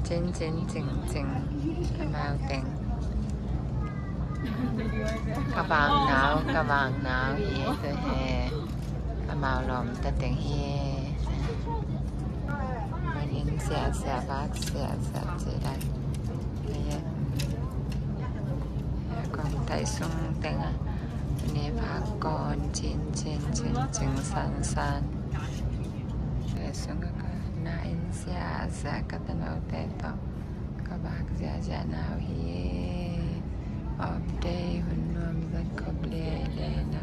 真mau tình các bạn nào hier tôi hè mau lòng ta tình hier mình sẽ bác sẽ chỉ đây còn tại sung tình này bà con trên san tại sung na in sẽ các tân hậu tệ to các bác sẽ nào hier update hun nuông rất có lệ nè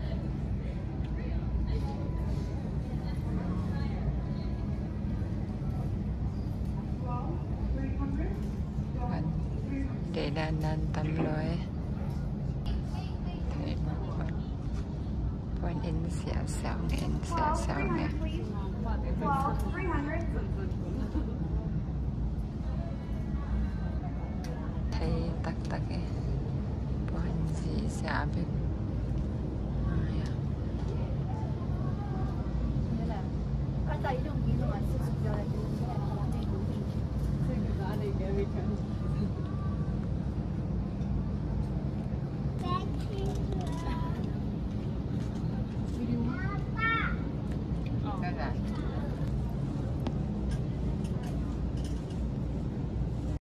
để đàn tâm lối con in sẽ sao nè thấy tắc cái con gì sẽ biết